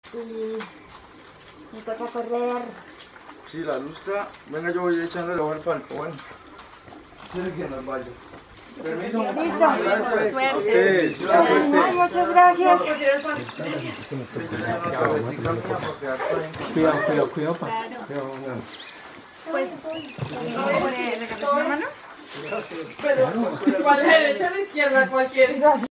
Sí, me toca correr. Sí, la lustra. Venga, yo voy echando el ojo al palco. Bueno, quiere que nos vaya. Permiso. Listo. Suerte. Ay, muchas gracias. Cuidado, pa. Pues, ¿Cuál es derecha o la izquierda? Cualquiera.